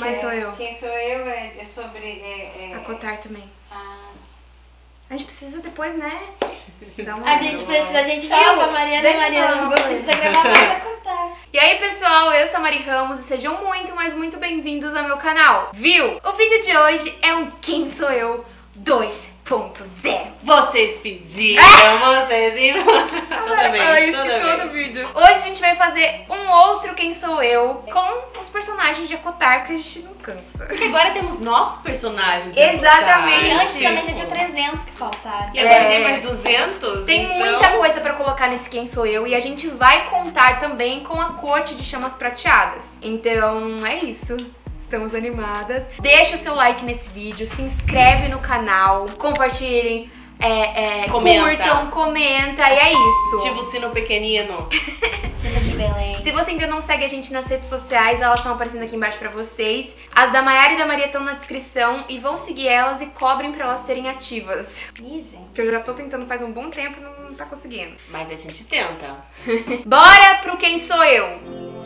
Mas sou eu. Quem sou eu é sobre... A Cotar também. A gente precisa depois, né? A gente fala pra Mariana, precisa gravar mais a Cotar. E aí, pessoal, eu sou a Mari Ramos e sejam muito, mas muito bem-vindos ao meu canal. Viu? O vídeo de hoje é um Quem Sou Eu 2.0. Vocês pediram, vocês e toda vez, todo vídeo. Hoje a gente vai fazer um outro Quem Sou Eu com os personagens de Acotar, que a gente não cansa. Porque agora temos novos personagens de Exatamente. Acotar. E antes também já tinha 300 que faltaram. E agora tem mais 200? Tem muita coisa pra colocar nesse Quem Sou Eu e a gente vai contar também com a corte de chamas prateadas. Então é isso. Estamos animadas. Deixa o seu like nesse vídeo, se inscreve no canal, compartilhem, curtam, comenta e é isso. Ativa o sino pequenino. Sino de Belém. Se você ainda não segue a gente nas redes sociais, elas estão aparecendo aqui embaixo pra vocês. As da Mayara e da Maria estão na descrição e vão seguir elas e cobrem pra elas serem ativas. Ih, gente. Porque eu já tô tentando faz um bom tempo e não tá conseguindo. Mas a gente tenta. Bora pro Quem Sou Eu!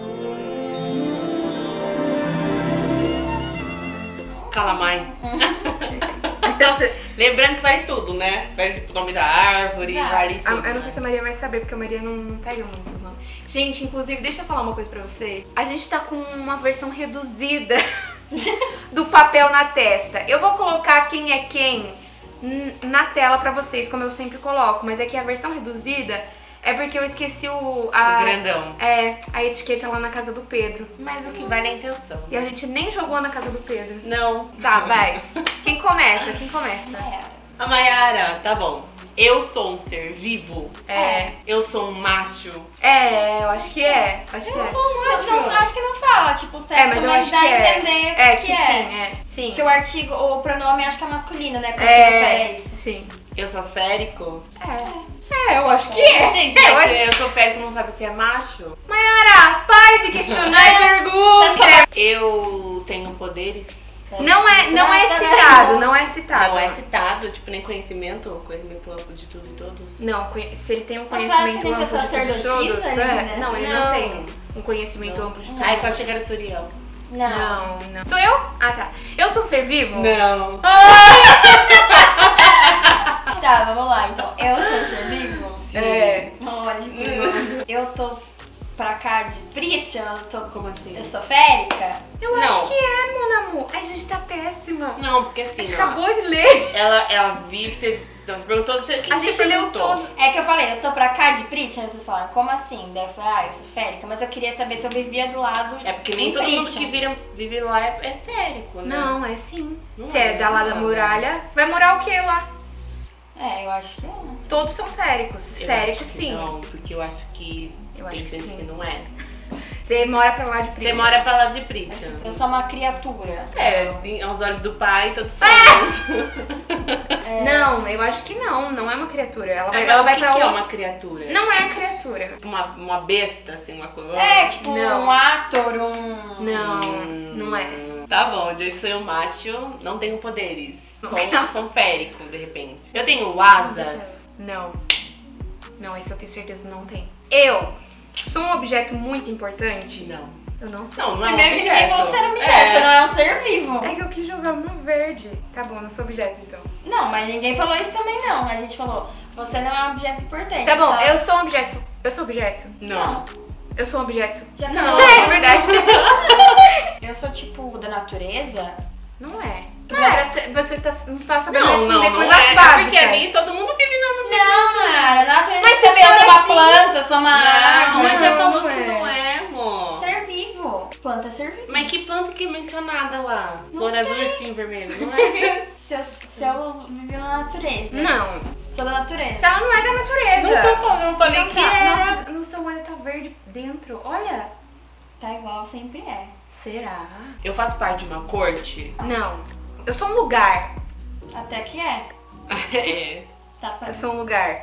Cala, mãe. Lembrando que vale tudo, né? Vale tipo o nome da árvore, vale tudo. Eu não sei se a Maria vai saber, porque a Maria não pega muitos nomes. Gente, inclusive, deixa eu falar uma coisa pra você. A gente tá com uma versão reduzida do papel na testa. Eu vou colocar quem é quem na tela pra vocês, como eu sempre coloco. Mas é que a versão reduzida é porque eu esqueci o grandão. A etiqueta lá na casa do Pedro. Mas o que vale é a intenção. E a gente nem jogou na casa do Pedro. Não. Tá, vai. Quem começa? Quem começa? A Mayara, tá bom. Eu sou um ser vivo? Eu sou um macho? Eu acho que é. Acho que eu sou um macho. Não, acho que não fala, tipo, sexo, mas eu acho dá que a entender que é. Sim. Que o artigo, o pronome acho que é masculino, né? Quando se refere a isso. Sim. Eu sou férico? Eu acho que é. Gente, mas eu sou férico, não sabe se é macho? Mayara, pare de questionar e pergunta. Eu tenho poderes? Não é citado, não é citado. Não é citado, tipo, nem conhecimento amplo de tudo e todos? Não, se ele tem um Você acha que conhecimento a gente é amplo de tudo e sacerdotisa, todos, né? não, ele não tem um conhecimento amplo de tudo. Ai, pode chegar o Suriel. Não. Sou eu? Ah, tá. Eu sou um ser vivo? Não. Tá, vamos lá, então. Eu sou um ser vivo? Sim. Olha que perigoso. Eu tô pra cá de Pritcha, Como assim? eu sou férica? Eu acho que é, mon amor. A gente tá péssima. Não, porque assim, A gente acabou de ler. ela vive, você perguntou, A gente leu todo. É que eu falei, eu tô pra cá de Pritcha, vocês falaram, como assim? Daí eu falei, eu sou férica, mas eu queria saber se eu vivia do lado É porque nem em todo mundo Pritcha. que vive lá é férico, né? Não, é sim. Não Se é da lá da muralha, vai morar o que lá? Eu acho que é, né? Todos são féricos. Eu Féricos, acho que sim. Não, porque eu acho que Eu tem acho que gente sim. que não é. Você mora pra lá de Pritcha. Você mora pra lá de Pritcha. Eu sou uma criatura. Aos olhos do pai, todos somos. Não, eu acho que não é uma criatura. Ela vai, Mas ela o vai que pra que é outra. uma criatura? Não é criatura. Uma besta, assim, uma coisa. Tipo Não. um ator, Não é. Tá bom, eu sou um macho, não tenho poderes. Sou um férico, de repente. Eu tenho asas. Não. Não, esse eu tenho certeza que não tem. Eu sou um objeto muito importante? Não. Eu não sei. Não é um Primeiro que ninguém objeto. falou que você era um objeto, você não é um ser vivo. É que eu quis jogar uma verde. Tá bom, não sou objeto então. Não, mas ninguém falou isso também não. A gente falou, você não é um objeto importante. Tá bom, só- eu sou um objeto. Eu sou objeto? Não. Eu sou um objeto? Já Não. acabou. É verdade. Eu sou tipo da natureza. Não é. Cara, você não tá sabendo Não responder é. coisas básicas. Porque nem todo mundo vive Não, Mara, na natureza Mas você se vê, eu for sou uma assim- planta, eu sou uma Não, a árvore. gente já não falou é. que não é, amor. Ser vivo. Planta é ser vivo. Mas que planta que é mencionada lá? Flor azul e espinho vermelho, não é? Se eu vivi na natureza. Não. Sou da natureza. Se ela não é da natureza. Não tô falando, não falei Então que tá. é. Nossa, no seu olho tá verde dentro. Olha. Tá igual sempre é. Será? Eu faço parte de uma corte? Não. Eu sou um lugar. Até que é. É. Tá pra... Eu sou um lugar.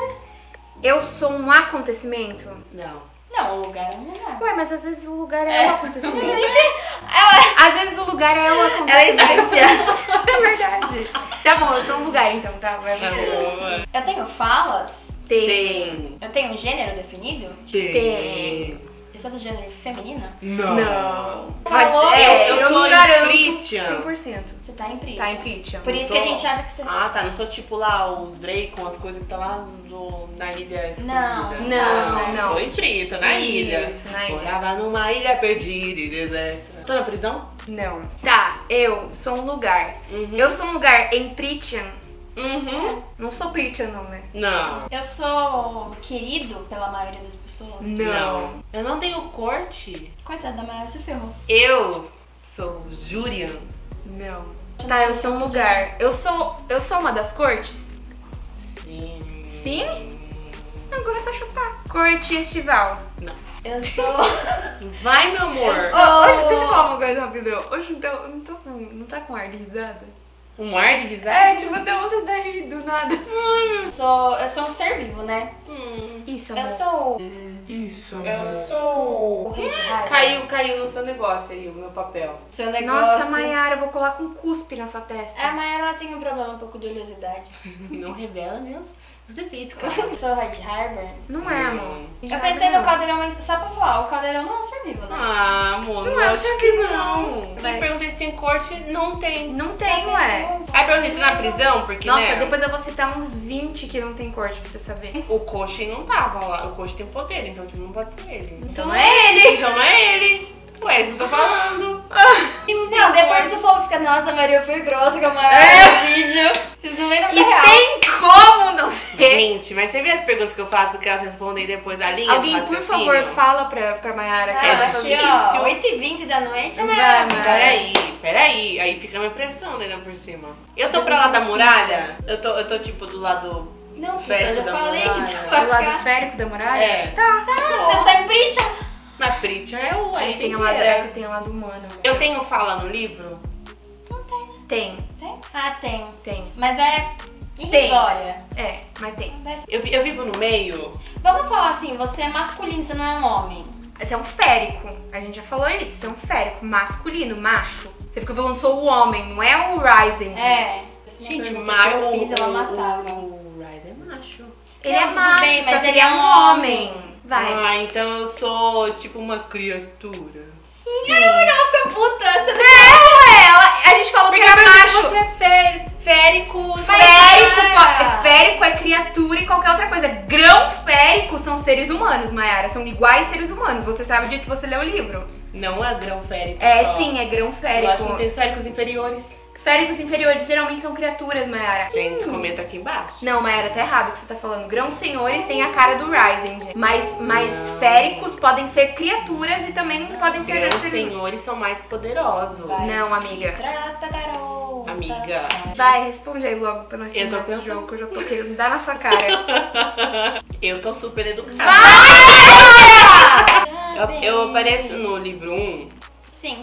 Eu sou um acontecimento. Não. Não, o lugar é um lugar. Ué, mas às vezes o lugar é o acontecimento. Ela Às vezes o lugar é o é acontecimento. especial. É verdade. Tá bom, eu sou um lugar então, tá? Vai Tá você. bom. Eu tenho falas. Tem. Eu tenho um gênero definido. Tem. Eu sou do gênero feminino. Não. Falou, É, eu eu tô lugar Pritchard. 100%. Você tá em Pritchard. Tá em Pritchard. Por isso que a gente acha que você... Ah, tá. Não sou tipo lá o Drake com as coisas que tá lá na ilha escondida. Não. Tô em Prita, na ilha. Isso, na ilha. Morava numa ilha perdida e deserta. Tô na prisão? Não. Tá, eu sou um lugar. Uhum. Eu sou um lugar em Pritchard. Uhum. Não sou Pritchard, não, né? Não. Eu sou querido pela maioria das pessoas. Não. Eu não tenho corte. Coitada da Mayara, se ferrou. Eu sou Jurian. Não. Tá, eu sou um lugar. Eu sou uma das cortes? Sim. Sim? Agora é só chutar. Corte estival. Não. Eu sou... Vai, meu amor. Eu Hoje, deixa eu falar uma coisa rápido. Hoje não tá com ar de risada? Um ar de risada? É, tipo, deu vontade de rir do nada. eu sou um ser vivo, né? Isso, Eu amor. sou Isso. Eu sou... o rei de raiva. Caiu no seu negócio aí, o meu papel. Seu negócio... Nossa, Mayara, eu vou colar com cuspe na sua testa. A Mayara ela tem um problema um pouco de oleosidade. Não revela os defeitos, cara. Eu sou o Red Harbor. Não é, amor. Eu pensei no caldeirão, mas só pra falar, o caldeirão não é um ser vivo, né? Ah, amor, Não é acho ser que vivo, não. não. Você Vai. perguntei se tem corte, não tem. Não tem, ué. Aí perguntei se na prisão, porque, Nossa, né, depois eu vou citar uns 20 que não tem corte pra você saber. o coach não tava lá. O coach tem poder, então tipo, não pode ser ele. Então não é ele. Então não é ele. Ué, isso que eu tô falando. E não tem Não, depois corte. o povo fica, nossa, Maria, eu fui grossa com a Mayara no vídeo. Vocês não veem na vida E real. tem como não ser. Gente, mas você vê as perguntas que eu faço que elas respondem depois da linha Alguém, do por raciocínio? favor, fala pra Mayara que Ah, ela é aqui, difícil. ó, 8h20 da noite, a Vai, Mayara Mayara. Peraí. Aí fica a minha pressão ainda por cima. Eu tô pra lá da muralha? Eu tô tipo do lado... Não, Férico filha, eu já da falei que muralha. tá Do pra lado cá. férico da muralha? É. Tá. Você tá em Pritchard? Mas Pritchard é o... Aí tem a lado, tem a lado humano. Eu tenho fala no livro? Não tem. Tem. Tem? Ah, tem. Tem. Mas é irrisória. É, mas tem. Eu vivo no meio? Vamos falar assim, você é masculino, você não é um homem. Você é um férico. A gente já falou isso. Você é um férico masculino, macho. Você fica falando sou o homem, não é o Rising. É. Gente, mas eu fiz, ela matava. O Ryder é macho. Ele é Não, tudo macho, bem, só mas que ele ele é é um um homem. Vai. Ah, então eu sou tipo uma criatura. Sim. Ai, ela fica puta. Você não A gente falou que era macho. Você é férico. Férico é criatura e qualquer outra coisa. Grão férico são seres humanos, Mayara. São iguais seres humanos. Você sabe disso se você lê o livro. Não é grão férico. É, só. sim, é grão férico. Eu acho que não tem féricos inferiores. Féricos inferiores geralmente são criaturas, Mayara. Gente, comenta aqui embaixo. Não, Mayara, tá errado o que você tá falando. Grãos senhores tem a cara do Rising. Mas féricos podem ser criaturas e também podem ser Grãos grãos senhores. senhores são mais poderosos. vai. Não, amiga. Trata, garota. Amiga. Vai, responde aí logo pra nós Eu tô terminar esse pensando. jogo que eu já tô querendo dar na sua cara. Eu tô super educada. Eu apareço no livro 1. Sim.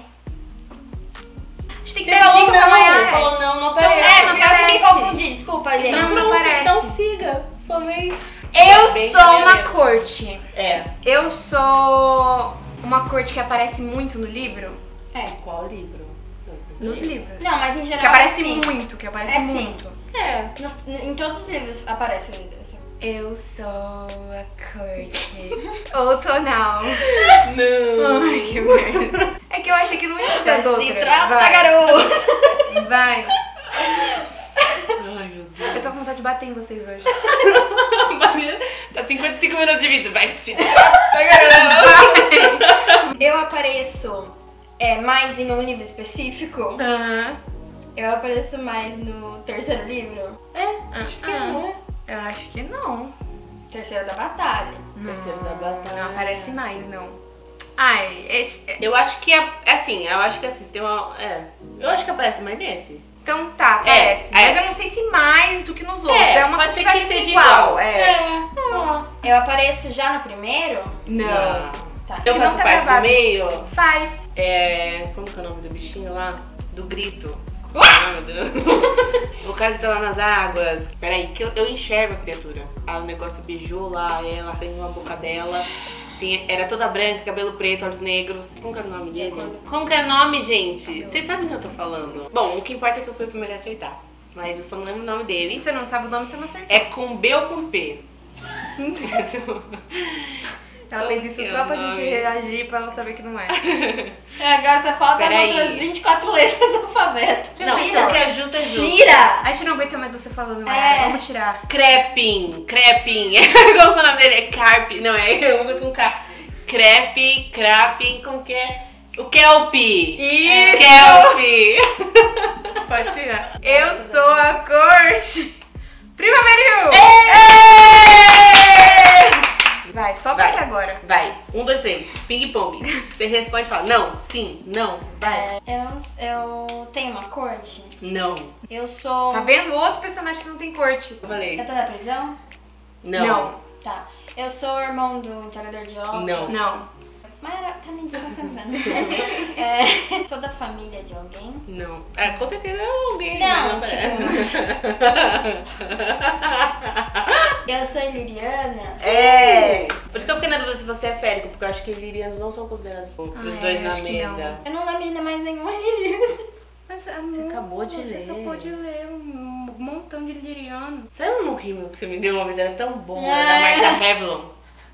A gente tem que Você dar falou dica pra não, Mayara. falou não É, aparece. não fui eu que me aparece. confundi. Desculpa, gente. Não, Pronto, aparece. então siga. Somente. Eu Bem sou uma primeiro. corte. É. Eu sou uma corte que aparece muito no livro. É. Qual livro? Nos livros. Não, mas em geral Que aparece é assim. muito, que aparece É sim. muito. É. Em todos os livros aparece isso. Eu sou a corte. Outonal. Não. Ai, que merda. É que eu achei que não ia ser as outras. Se trata, Vai. garoto. Vai. Ai, meu Deus. Eu tô com vontade de bater em vocês hoje. Maria, tá 55 minutos de vídeo. Vai se tá garota. Eu apareço mais em um livro específico. Aham. Eu apareço mais no terceiro livro. Eu acho que não. Terceiro da batalha. Terceiro da batalha. Não aparece mais, não. Ai, esse... Eu acho que é assim, tem uma. Eu acho que aparece mais nesse. Então tá, aparece. É. Mas eu não sei se mais do que nos outros. É uma pode ser coisa que seja igual. igual. É. Eu apareço já no primeiro. Não. Tá. Eu Que não faço tá parte do gravado. meio. Faz. Como que é o nome do bichinho lá? Do grito. Ah, meu Deus. O cara que tá lá nas águas. Peraí, que eu enxergo a criatura. Ah, o negócio beijou lá, ela fez uma boca dela. Era toda branca, cabelo preto, olhos negros. Como que era o nome dele? Como que era o nome, gente? Vocês sabem o que eu tô falando. Bom, o que importa é que eu fui a primeira a acertar. Mas eu só não lembro o nome dele. Você não sabe o nome, você não acertou. É com B ou com P? Ela fez isso só pra gente reagir, pra ela saber que não é. Agora só falta as Peraí. outras 24 letras do alfabeto. Não, Tira! o que é justo é justo. Tira! A gente não aguenta mais você falando, Mayara. Vamos tirar. Crepin. Como que é o nome dele? É Carpe. Não, é alguma coisa com K. Crepe, crapin, como que é? O Kelp. Isso! Kelp. Pode tirar. Eu sou a corte primaveril! Vai, só Vai. você agora. Vai. 1, 2, 3. Ping pong. Você responde e fala não, sim, não. Vai. Eu tenho uma corte. Não. Eu sou. Tá vendo? Outro personagem que não tem corte. Eu falei. Eu tô na prisão? Não. Tá. Eu sou o irmão do entregador de ovos? Não. Não. Mayara tá me desconcentrando. Sou da família de alguém? Não. É, com certeza é alguém. Não, mas Eu sou iliriana? É. Por isso que eu fiquei na dúvida se você é férico, porque eu acho que lirianos não são considerados os dois na acho que não. mesa. Eu não lembro de mais nenhuma iliriana. Mas, Você acabou de ler. Você acabou de ler um montão de liriano. Sabe um rímel que você me deu uma vez? Era tão bom, É. era da marca Revlon.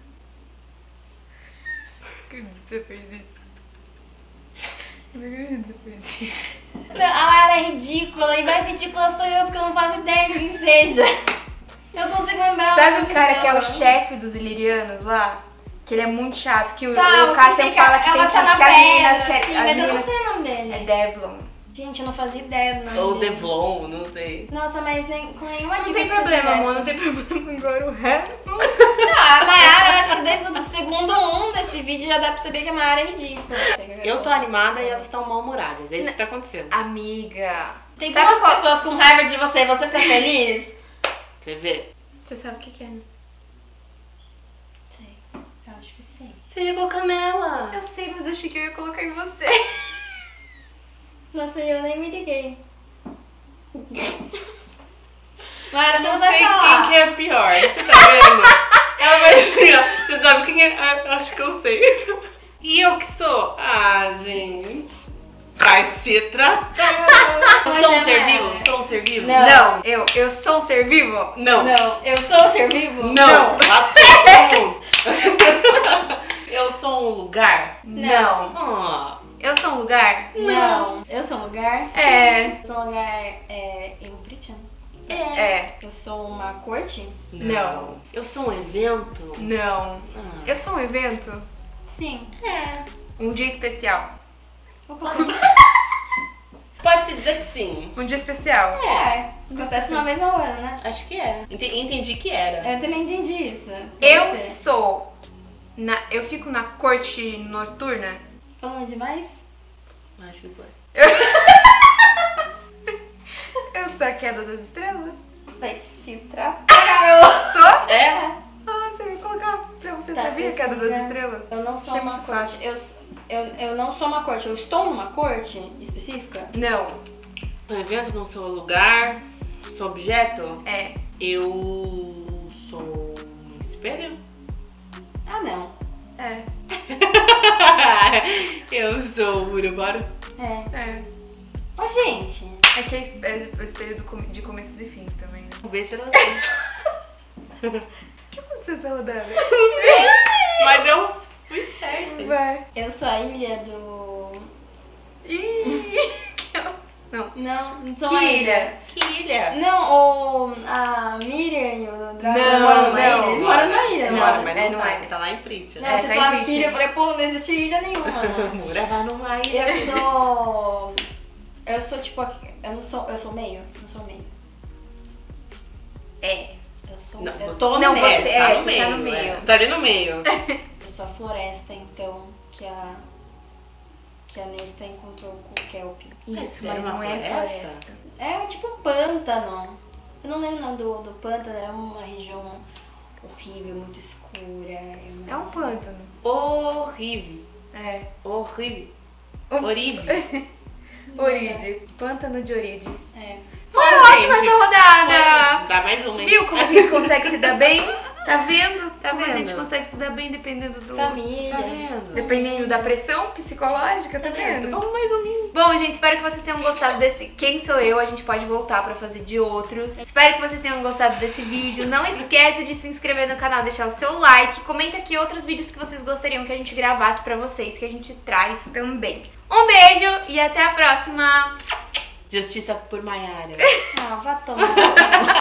Por que você fez isso? Por que você fez isso? Não, a Mayara é ridícula e mais ridícula sou eu porque eu não faço ideia de quem seja. Eu consigo lembrar. Sabe uma o cara que é o pessoa. chefe dos ilirianos lá? Que ele é muito chato, que Tá, o Cassian fica- fala que tem ela que, tá na que as meninas pedra, querem. sim, as mas eu não meninas- sei o nome É dele. Devlon. Gente, eu não fazia ideia do nome Ou dele. Devlon, não sei. Nossa, mas nem, com nenhuma Não dica tem que você problema, desse. amor, não tem problema. Agora o resto. Não, a Mayara, eu acho que desde o segundo 1 desse vídeo já dá pra perceber que a Mayara é ridícula. Eu tô animada e elas estão mal-humoradas. É isso que tá acontecendo. Amiga. Tem sabe duas qual- pessoas com raiva de você e você tá feliz? Você vê? Você sabe o que é, né? Sei, eu acho que sei. Você ia colocar nela. Eu sei, mas eu achei que eu ia colocar em você. Nossa, eu nem me liguei. Mayara, você Eu não não vai sei falar. quem que é pior. Você tá vendo? Ela vai assim, ó. Você sabe quem é? Ah, eu acho que eu sei. E eu que sou? Ah, gente. Vai se tratar. Mas Sou um é, ser Mayara. vivo? Sou um ser vivo? Não. Não, eu sou um ser vivo? Não. Não, eu sou o ser vivo? Não. Lasquei todo mundo. Eu sou um lugar? Não. Ah. Eu sou um lugar? Não. Eu sou um lugar? É. Eu sou um lugar em Britain? É. Eu sou uma corte? Não. Eu sou um evento? Não. Ah. Eu sou um evento? Sim. Um dia especial. Pode-se dizer que sim. Um dia especial. Acontece uma vez ao ano, né? Acho que é. Entendi que era. Eu também entendi isso. Eu Você. sou. Eu fico na corte noturna? Falando demais? Acho que foi. Eu sou a queda das estrelas? Vai se tratar, garoto. Sou? É? Ah, você vai colocar pra você Tá, saber a esse queda das lugar. estrelas? Eu não sou Achei uma muito corte. fácil. Eu não sou uma corte. Eu estou numa corte específica? Não. Sou evento, não sou lugar. Sou objeto. É. Eu sou um espelho. Ah, não. É. Eu sou o Urubaro. É. Ô, gente. É que é o espelho de começos e fins também, né? Um beijo pra você. O que aconteceu nessa rodada? Mas eu fui certa. Vai. Eu sou a ilha do... Ih! Não sou Que a ilha? Que ilha? Não, a Miriam e o Drago Não, moram numa não. ilha. Eles moram numa ilha, Não, não Mora, moram? mas não não tá. é. Você tá lá em Pritch, Não, né? É, vocês tá em falaram Pritch. ilha, eu falei, pô, não existe ilha nenhuma. Morava numa ilha. Eu sou tipo, eu sou meio, não sou meio. É. Não, Eu tô no Não, meio. você- tá é, no você tá meio. no meio. Tá ali no meio. Eu sou a floresta, então, que a Nesta encontrou com o Kelp. Isso, Era mas uma não é floresta? floresta. É tipo um pântano. Eu não lembro o nome do pântano, é uma região horrível, muito escura. É um pântano. Horrível. É. Horrível. Orive. Oride. Pântano de Oride. É. Foi ótima essa rodada! Dá mais uma, hein? Viu como a gente consegue se dar bem? Tá vendo? Tá Tá vendo? A gente vendo? consegue se dar bem dependendo do... Família. Tá vendo? Dependendo da pressão psicológica, tá vendo? Vamos mais ou menos. Bom, gente, espero que vocês tenham gostado desse Quem Sou Eu. A gente pode voltar pra fazer de outros. Espero que vocês tenham gostado desse vídeo. Não esquece de se inscrever no canal, deixar o seu like. Comenta aqui outros vídeos que vocês gostariam que a gente gravasse pra vocês, que a gente traz também. Um beijo e até a próxima! Justiça por Maiara. Ah, vá tomar.